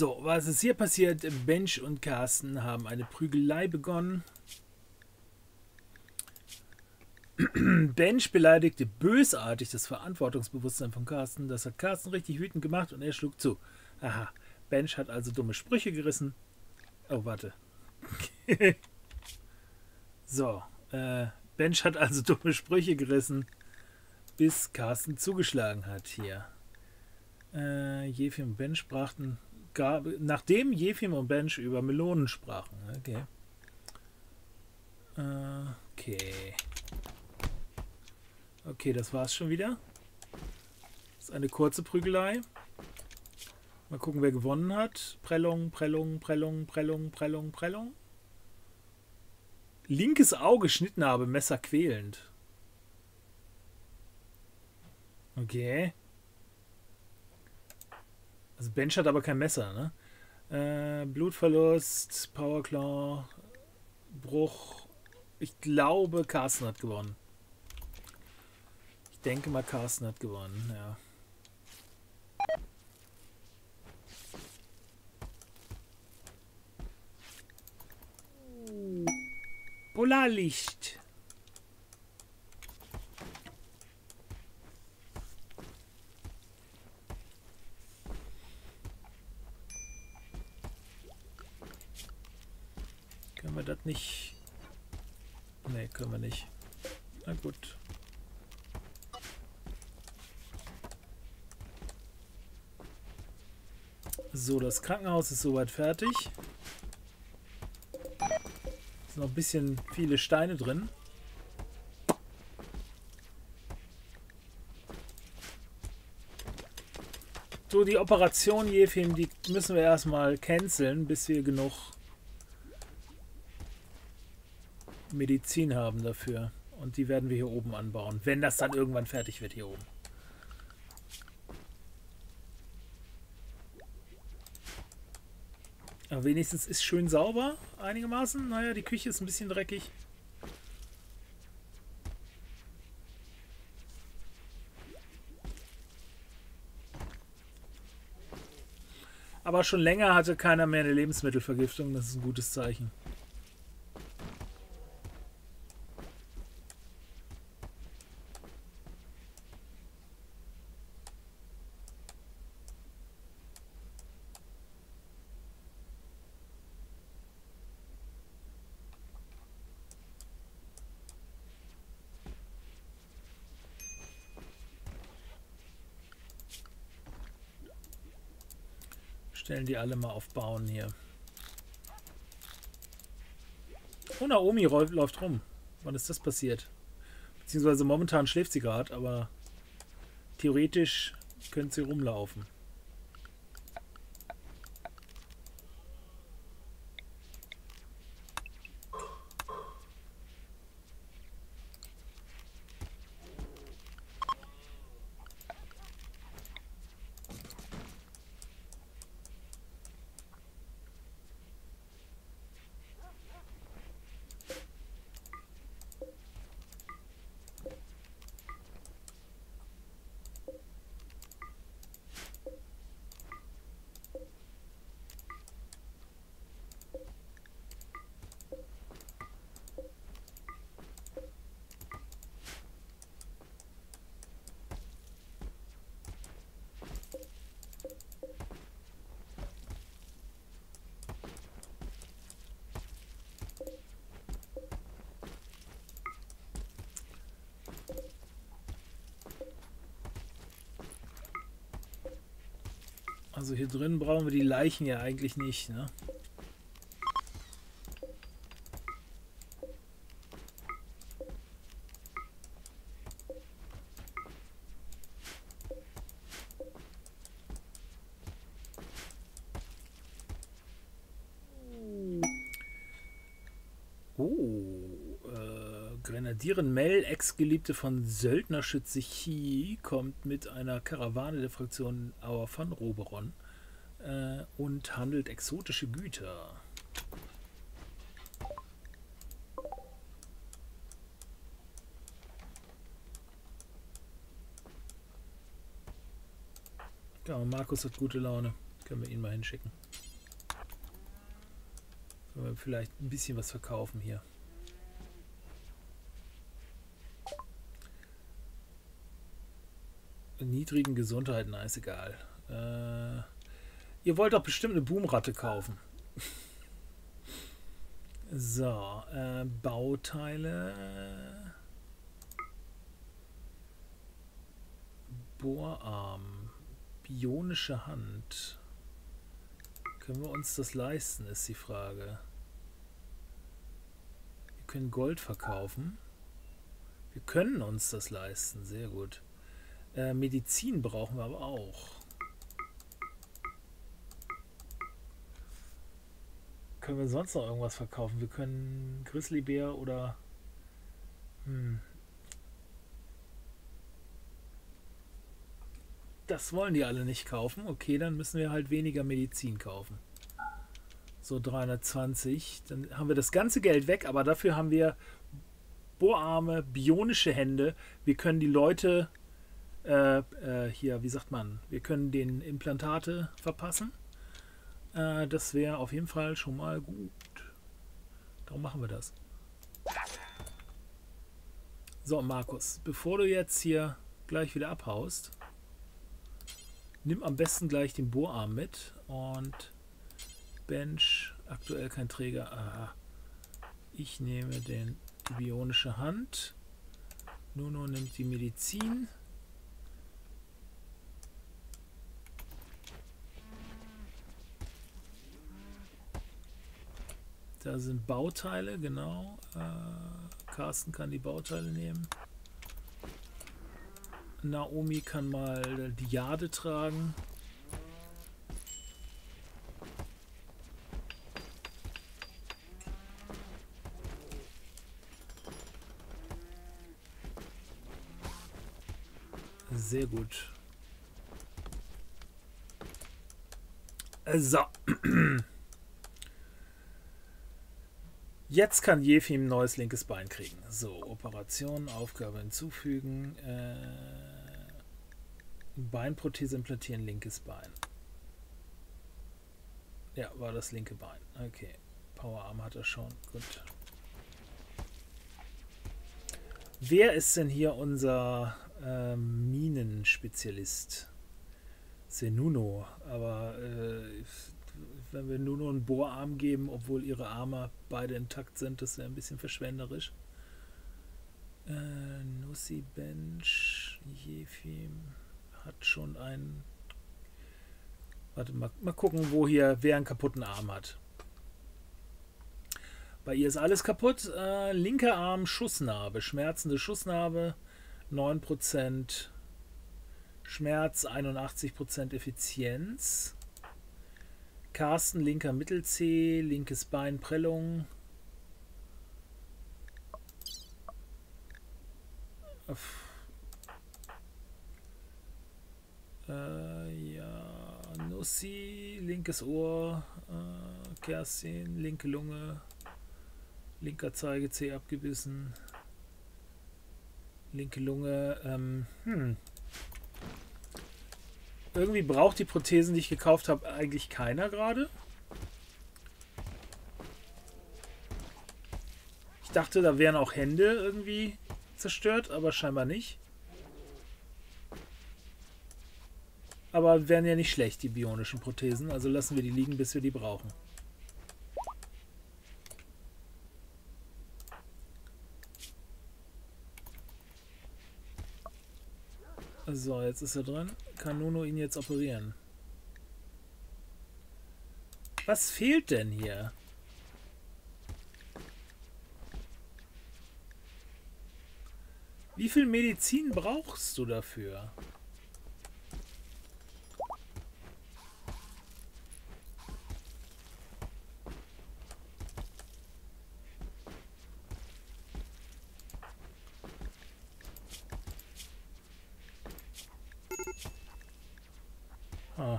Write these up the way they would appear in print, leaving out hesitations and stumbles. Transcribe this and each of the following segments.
So, was ist hier passiert? Bench und Carsten haben eine Prügelei begonnen. Bench beleidigte bösartig das Verantwortungsbewusstsein von Carsten. Das hat Carsten richtig wütend gemacht und er schlug zu. Aha, Bench hat also dumme Sprüche gerissen. Oh, warte. So, Bench hat also dumme Sprüche gerissen, bis Carsten zugeschlagen hat hier. Jefim und Bench sprachen, nachdem Jefim und Bench über Melonen sprachen. Okay. Okay. Okay, das war's schon wieder. Das ist eine kurze Prügelei. Mal gucken, wer gewonnen hat. Prellung, Prellung, Prellung, Prellung, Prellung, Prellung. Linkes Auge, Schnittnarbe, Messer quälend. Okay. Also Bench hat aber kein Messer, ne? Blutverlust, Powerclaw, Bruch. Ich glaube, Carsten hat gewonnen. Ich denke mal, Carsten hat gewonnen, ja. Polarlicht. Können wir das nicht... Ne, können wir nicht. Na gut. So, das Krankenhaus ist soweit fertig. Es sind noch ein bisschen viele Steine drin. So, die Operation Jefim, die müssen wir erstmal canceln, bis wir genug Medizin haben dafür. Und die werden wir hier oben anbauen, wenn das dann irgendwann fertig wird hier oben. Aber wenigstens ist schön sauber, einigermaßen. Naja, die Küche ist ein bisschen dreckig. Aber schon länger hatte keiner mehr eine Lebensmittelvergiftung. Das ist ein gutes Zeichen. Stellen die alle mal auf Bauen hier. Oh, Naomi läuft rum. Wann ist das passiert? Beziehungsweise momentan schläft sie gerade, aber theoretisch könnte sie rumlaufen. Also hier drin brauchen wir die Leichen ja eigentlich nicht, ne? Grenadierin Mel, Ex-Geliebte von Söldnerschütze Chi, kommt mit einer Karawane der Fraktion Auer von Roberon und handelt exotische Güter. Ja, Markus hat gute Laune. Können wir ihn mal hinschicken. Können wir vielleicht ein bisschen was verkaufen hier. Niedrigen Gesundheit, na ist egal. Ihr wollt doch bestimmt eine Boomratte kaufen. So, Bauteile. Bohrarm. Bionische Hand. Können wir uns das leisten, ist die Frage. Wir können Gold verkaufen. Wir können uns das leisten, sehr gut. Medizin brauchen wir aber auch. Können wir sonst noch irgendwas verkaufen? Wir können Grizzlybär oder... Das wollen die alle nicht kaufen. Okay, dann müssen wir halt weniger Medizin kaufen. So 320. Dann haben wir das ganze Geld weg, aber dafür haben wir Bohrarme, bionische Hände. Wir können die Leute... hier, wie sagt man? Wir können den Implantate verpassen. Das wäre auf jeden Fall schon mal gut. Darum machen wir das. So, Markus, bevor du jetzt hier gleich wieder abhaust, nimm am besten gleich den Bohrarm mit und Bench, aktuell kein Träger. Aha. Ich nehme die bionische Hand. Nuno nimmt die Medizin. Da sind Bauteile, genau. Carsten kann die Bauteile nehmen. Naomi kann mal die Jade tragen. Sehr gut. So. Jetzt kann Jefi ein neues linkes Bein kriegen. So, Operation, Aufgabe hinzufügen. Beinprothese implantieren, linkes Bein. Ja, war das linke Bein. Okay. Powerarm hat er schon. Gut. Wer ist denn hier unser Minenspezialist? Nuno. Aber wenn wir Nuno einen Bohrarm geben, obwohl ihre Arme beide intakt sind, das wäre ein bisschen verschwenderisch. Nussi Bench, Jefim hat schon einen. Warte mal gucken, wo hier wer einen kaputten Arm hat. Bei ihr ist alles kaputt. Linker Arm, Schussnarbe, schmerzende Schussnarbe, 9% Schmerz, 81% Effizienz. Carsten, linker Mittel-C, linkes Bein, Prellung. Ja, Nussi, linkes Ohr, Kerstin, linke Lunge, linker Zeige-C abgebissen, linke Lunge. Irgendwie braucht die Prothesen, die ich gekauft habe, eigentlich keiner gerade. Ich dachte, da wären auch Hände irgendwie zerstört, aber scheinbar nicht. Aber wären ja nicht schlecht, die bionischen Prothesen. Also lassen wir die liegen, bis wir die brauchen. So, jetzt ist er drin. Kann Nuno ihn jetzt operieren? Was fehlt denn hier? Wie viel Medizin brauchst du dafür? Ah.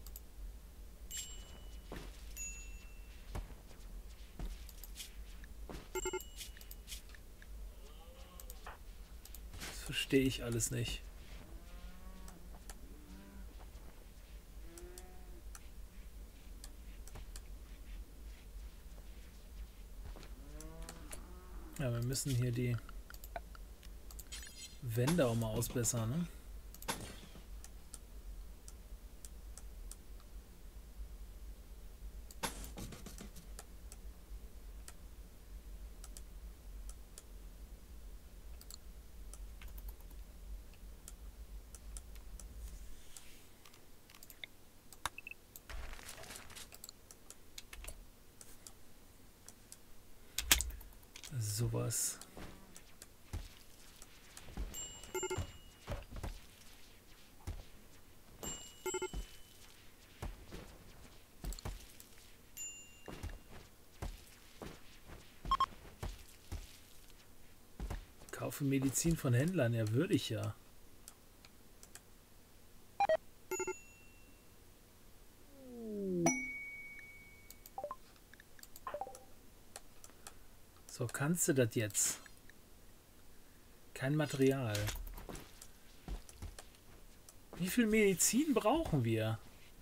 Das verstehe ich alles nicht. Ja, wir müssen hier die Wände auch mal ausbessern, ne? Sowas. Kaufe Medizin von Händlern, ja, würde ich ja. So, kannst du das jetzt? Kein Material. Wie viel Medizin brauchen wir?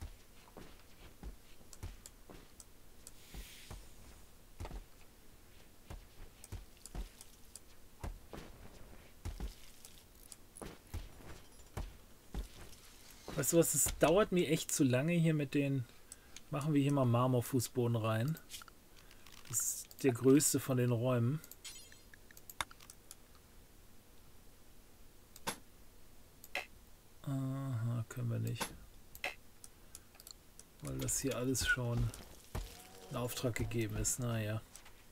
Weißt du was, es dauert mir echt zu lange hier mit den... Machen wir hier mal Marmorfußboden rein. Das ist der größte von den Räumen. Aha, können wir nicht. Weil das hier alles schon in Auftrag gegeben ist. Naja.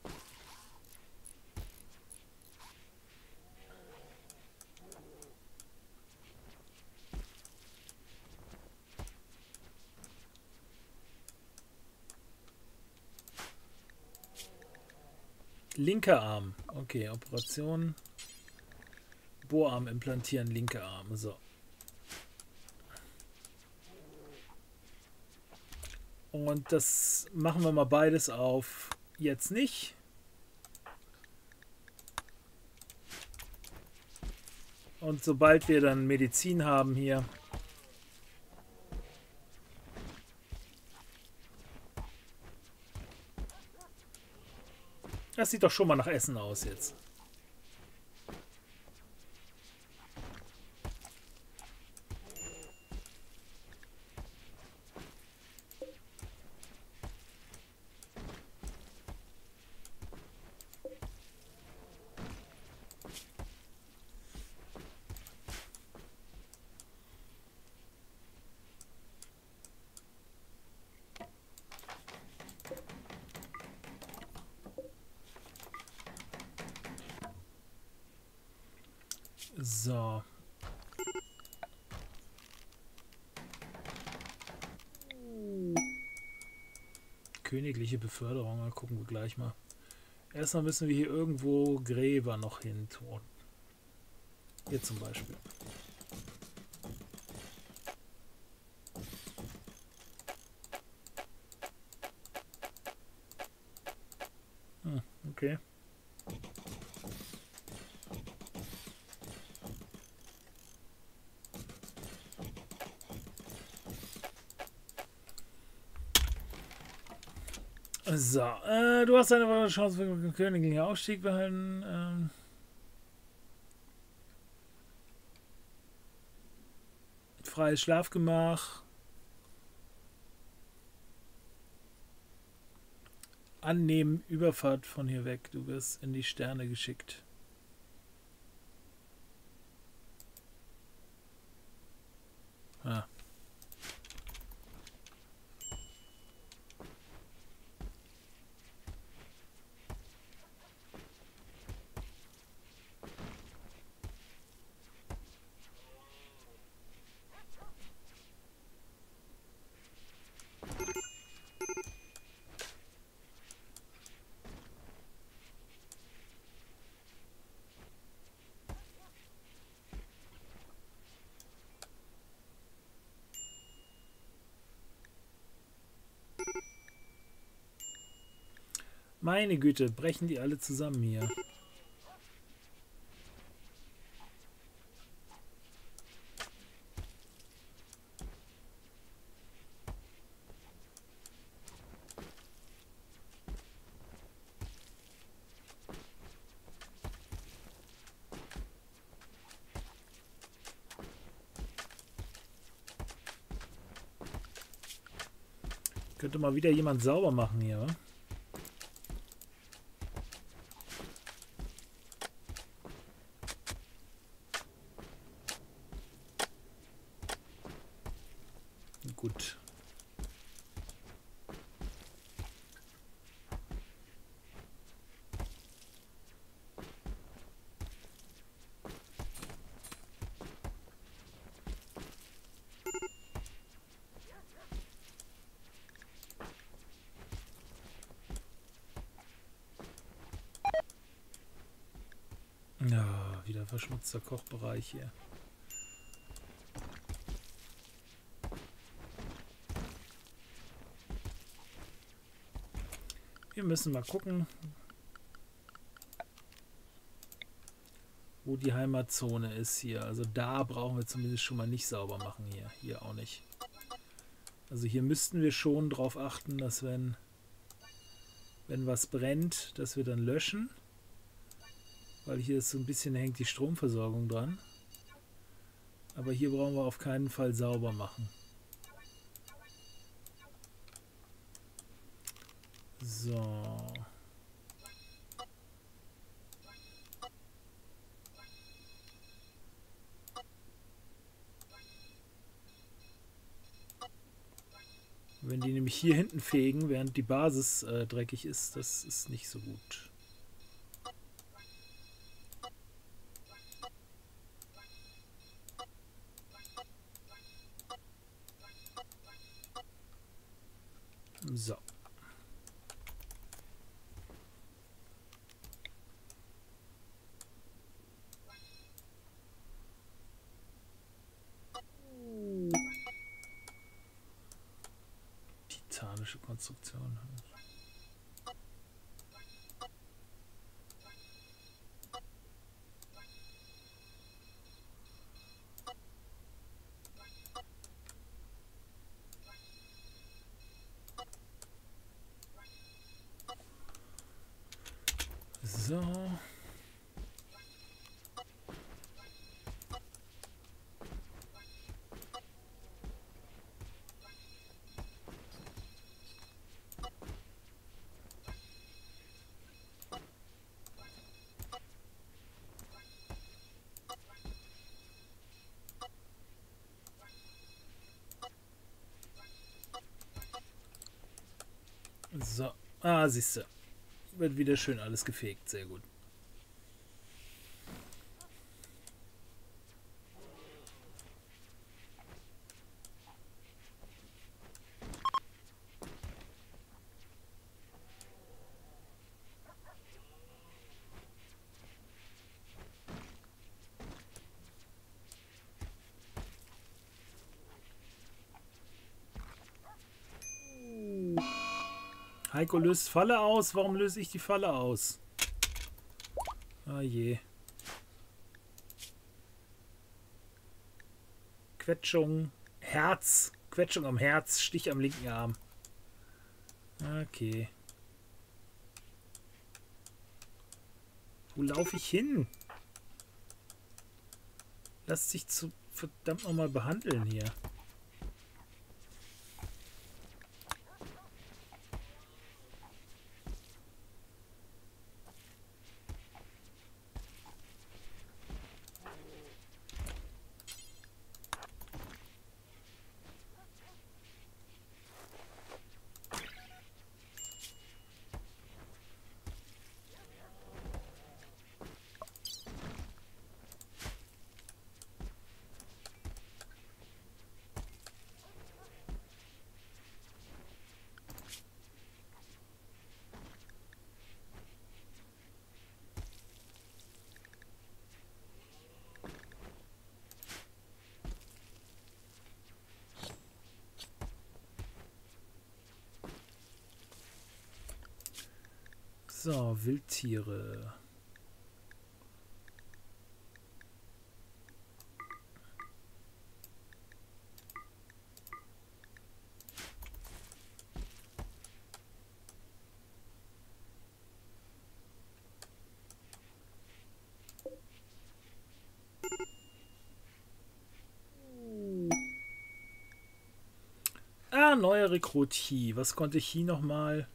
Linker Arm. Okay, Operation. Bohrarm implantieren, linker Arm. So. Und das machen wir mal beides auf. Jetzt nicht. Und sobald wir dann Medizin haben hier. Das sieht doch schon mal nach Essen aus jetzt. So. Königliche Beförderung, da gucken wir gleich mal. Erstmal müssen wir hier irgendwo Gräber noch hin tun. Hier zum Beispiel. Okay. So, du hast eine Chance für den königlichen Aufstieg behalten. Freies Schlafgemach. Annehmen, Überfahrt von hier weg. Du wirst in die Sterne geschickt. Ah. Meine Güte, brechen die alle zusammen hier. Könnte mal wieder jemand sauber machen hier, wa? Gut. Ja, wieder verschmutzter Kochbereich hier. Wir müssen mal gucken, wo die Heimatzone ist hier. Also da brauchen wir zumindest schon mal nicht sauber machen hier. Hier auch nicht. Also hier müssten wir schon darauf achten, dass wenn was brennt, dass wir dann löschen. Weil hier ist so ein bisschen, hängt die Stromversorgung dran. Aber hier brauchen wir auf keinen Fall sauber machen. So. Wenn die nämlich hier hinten fegen, während die Basis dreckig ist, das ist nicht so gut. So. Titanische Konstruktion. So. So. Ah, siehst du. Wird wieder schön alles gefegt. Sehr gut. Heiko löst Falle aus. Warum löse ich die Falle aus? Ah je. Quetschung. Herz. Quetschung am Herz. Stich am linken Arm. Okay. Wo laufe ich hin? Lass sich zu verdammt nochmal behandeln hier. So, Wildtiere. neuer Rekrut Hi. Was konnte Hi nochmal?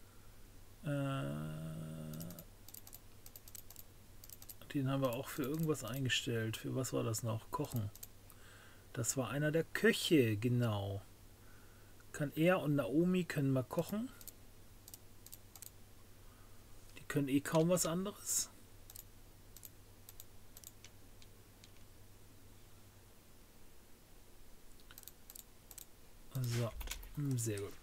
Den haben wir auch für irgendwas eingestellt. Für was war das noch? Kochen. Das war einer der Köche, genau. Kann er und Naomi können mal kochen. Die können eh kaum was anderes. So, sehr gut.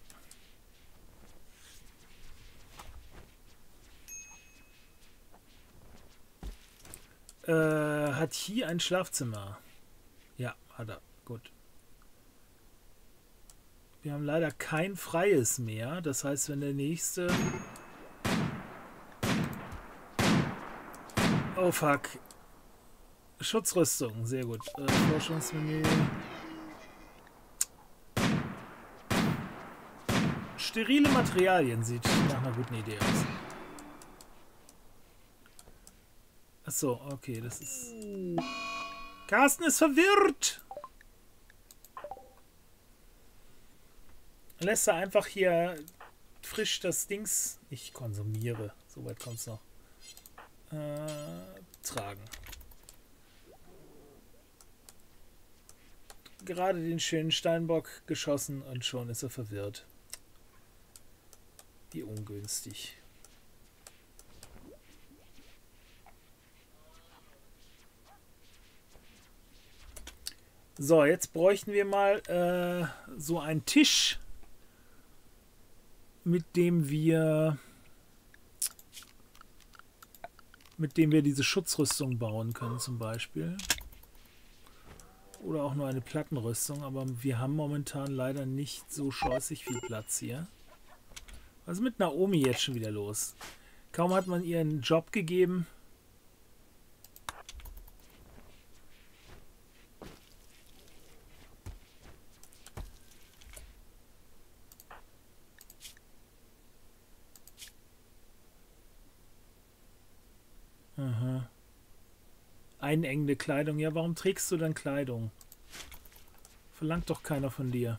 Hat hier ein Schlafzimmer? Ja, hat er. Gut. Wir haben leider kein freies mehr. Das heißt, wenn der nächste... Oh, fuck. Schutzrüstung, sehr gut. Forschungsmenü. Sterile Materialien sieht nach einer guten Idee aus. Achso, okay, das ist... Carsten ist verwirrt! Lässt er einfach hier frisch das Dings... Ich konsumiere, soweit kommt es noch. Tragen. Gerade den schönen Steinbock geschossen und schon ist er verwirrt. Wie ungünstig. So, jetzt bräuchten wir mal so einen Tisch, mit dem wir diese Schutzrüstung bauen können zum Beispiel. Oder auch nur eine Plattenrüstung, aber wir haben momentan leider nicht so scheußlich viel Platz hier. Was ist mit Naomi jetzt schon wieder los? Kaum hat man ihr einen Job gegeben. Aha. Einengende Kleidung. Ja, warum trägst du dann Kleidung? Verlangt doch keiner von dir.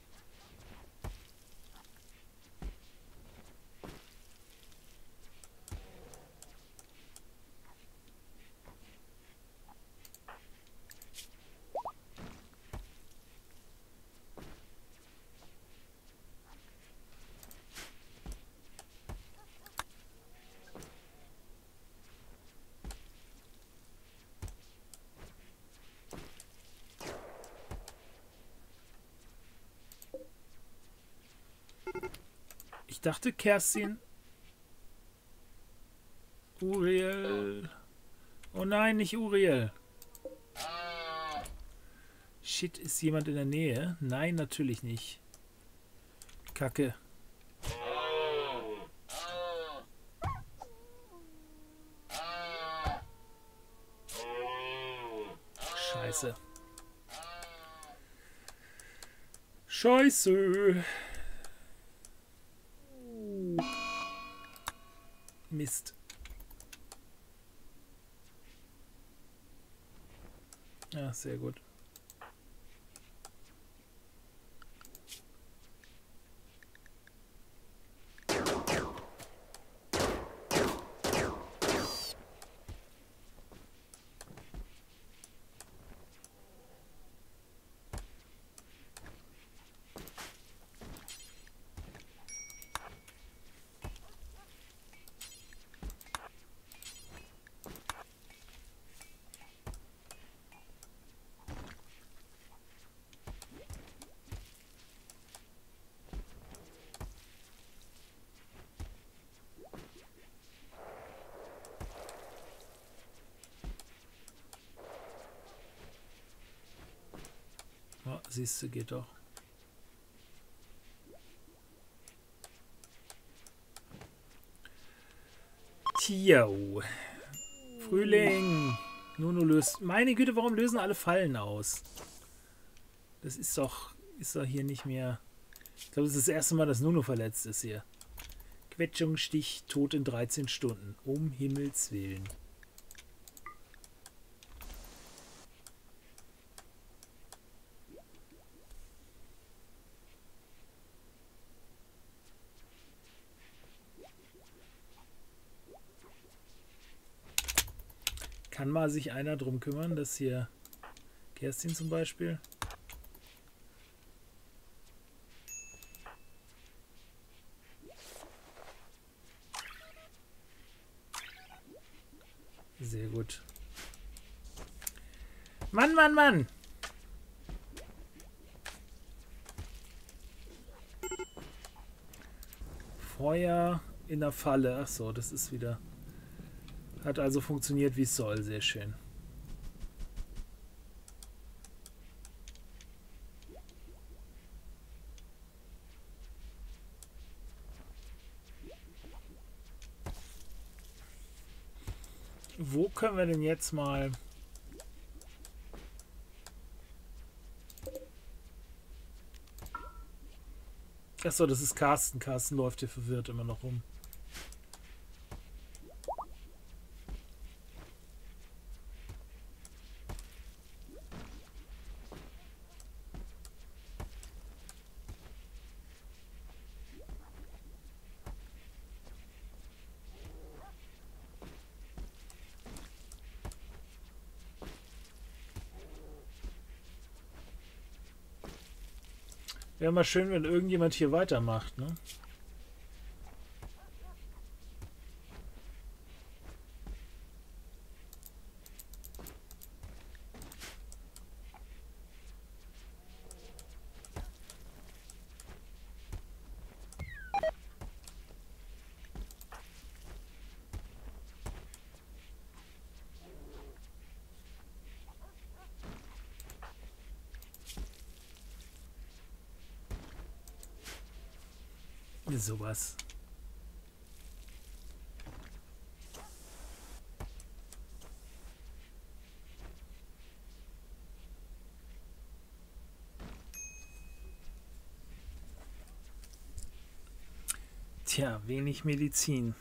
Ich dachte, Kerstin... Uriel... Oh nein, nicht Uriel. Shit, ist jemand in der Nähe? Nein, natürlich nicht. Kacke. Scheiße. Scheiße. Mist. Ja, sehr gut. Oh, siehst du, geht doch. Tio. Frühling. Nuno löst... Meine Güte, warum lösen alle Fallen aus? Das ist doch hier nicht mehr... Ich glaube, das ist das erste Mal, dass Nuno verletzt ist hier. Quetschung, Stich, Tod in 13 Stunden. Um Himmels Willen. Kann mal sich einer drum kümmern, dass hier Kerstin zum Beispiel. Sehr gut. Mann, Mann, Mann! Feuer in der Falle. Achso, das ist wieder... Hat also funktioniert, wie es soll. Sehr schön. Wo können wir denn jetzt mal... Achso, das ist Carsten. Carsten läuft hier verwirrt immer noch rum. Wäre mal schön, wenn irgendjemand hier weitermacht, ne? Sowas. Tja, wenig Medizin.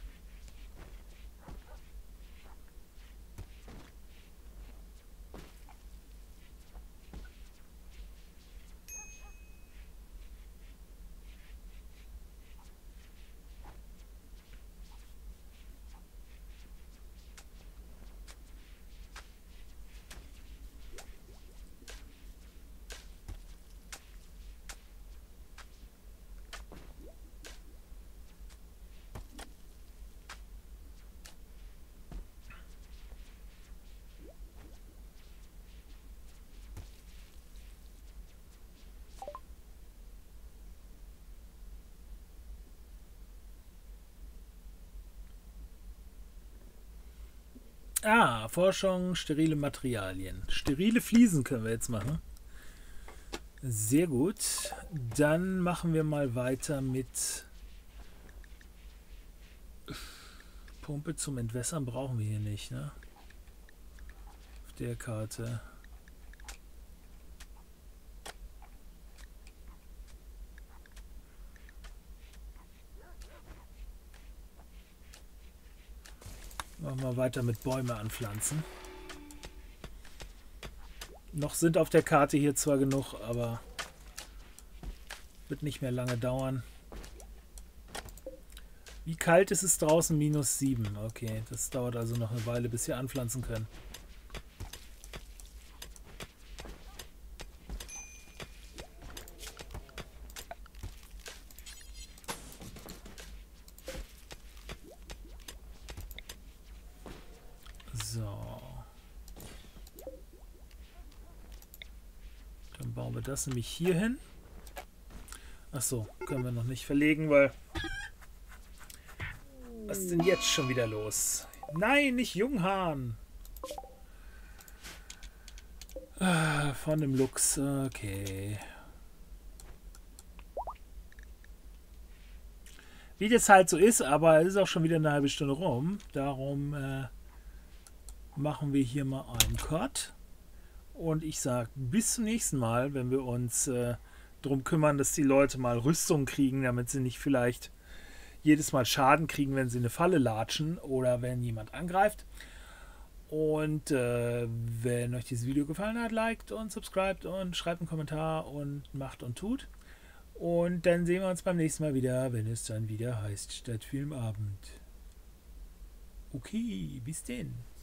Ah, Forschung, sterile Materialien. Sterile Fliesen können wir jetzt machen. Sehr gut. Dann machen wir mal weiter mit Pumpe zum Entwässern brauchen wir hier nicht, ne? Auf der Karte. Machen wir weiter mit Bäume anpflanzen. Noch sind auf der Karte hier zwar genug, aber wird nicht mehr lange dauern. Wie kalt ist es draußen? -7. Okay, das dauert also noch eine Weile, bis wir anpflanzen können. So. Dann bauen wir das nämlich hier hin. Achso, können wir noch nicht verlegen, weil... Was ist denn jetzt schon wieder los? Nein, nicht Junghahn! Ah, von dem Lux, okay. Wie das halt so ist, aber es ist auch schon wieder eine halbe Stunde rum. Darum machen wir hier mal einen Cut. Und ich sage bis zum nächsten Mal, wenn wir uns darum kümmern, dass die Leute mal Rüstung kriegen, damit sie nicht vielleicht jedes Mal Schaden kriegen, wenn sie eine Falle latschen oder wenn jemand angreift. Und wenn euch dieses Video gefallen hat, liked und subscribt und schreibt einen Kommentar und macht und tut. Und dann sehen wir uns beim nächsten Mal wieder, wenn es dann wieder heißt Stadtfilmabend. Okay, bis denn.